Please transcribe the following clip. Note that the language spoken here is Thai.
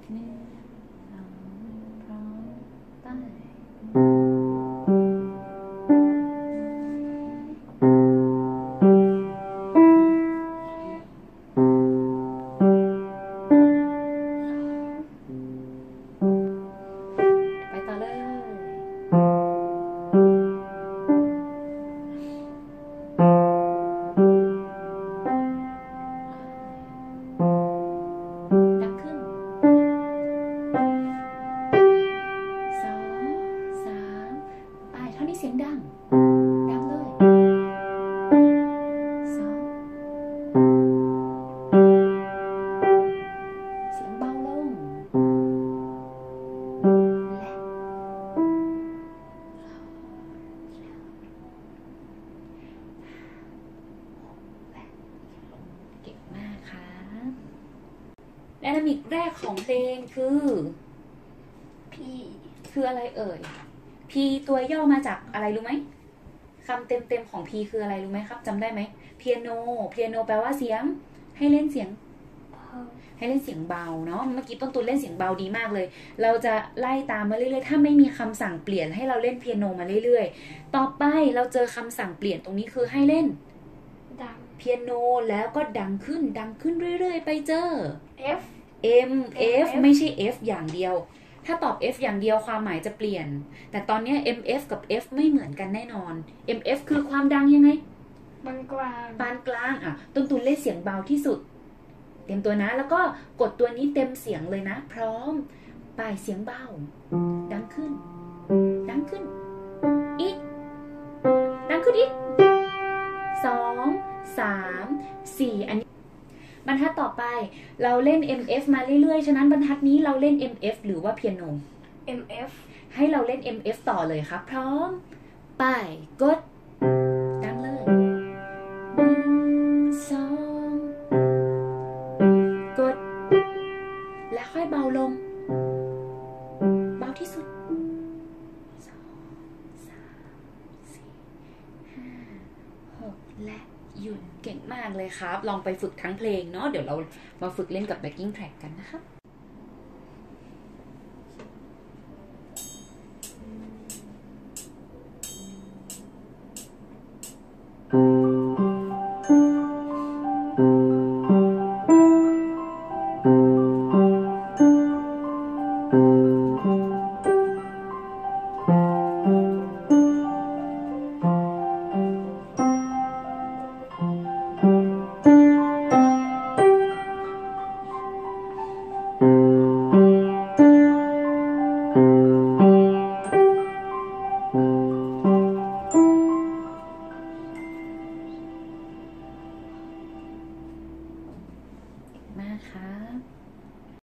หนึ่งสองพร้อมไปไปต่อเลยดังขึ้นสองสามไปเท่านี้เสียงดังดังเลยสองเสียงเบาลงและเก่งมากค่ะไดนามิกแรกของเพลงคือ P คืออะไรเอ่ย P ตัวย่อมาจากอะไรรู้ไหมคำเต็มๆของ P คืออะไรรู้ไหมครับจำได้ไหมเปียโนแปลว่าเสียงให้เล่นเสียงเบาเนาะเมื่อกี้ต้นตุนเล่นเสียงเบาดีมากเลยเราจะไล่ตามมาเรื่อยๆถ้าไม่มีคำสั่งเปลี่ยนให้เราเล่นเปียโนมาเรื่อยๆต่อไปเราเจอคำสั่งเปลี่ยนตรงนี้คือให้เล่นดังเปียโนแล้วก็ดังขึ้นเรื่อยๆไปเจอ F M F ไม่ใช่ F อย่างเดียวถ้าตอบ F อย่างเดียวความหมายจะเปลี่ยนแต่ตอนนี้ MF กับ F ไม่เหมือนกันแน่นอน MF คือความดังยังไงปานกลางปานกลางอ่ะต้นตุนเล่นเสียงเบาที่สุดเตรียมตัวนะแล้วก็กดตัวนี้เต็มเสียงเลยนะพร้อมปลายเสียงเบาดังขึ้นอีกดังขึ้นอีก2 3 4อันนี้บรรทัดต่อไปเราเล่น MF มาเรื่อยๆฉะนั้นบรรทัดนี้เราเล่น MF หรือว่าเปียโน MF ให้เราเล่น MF ต่อเลยครับพร้อมไปกดดังเลย1 2กดและค่อยเบาลงเบาที่สุด2 3 4 5 6และหยุดเก่งมากเลยครับลองไปฝึกทั้งเพลงเนาะเดี๋ยวเรามาฝึกเล่นกับ backing track กันนะครับมากครับ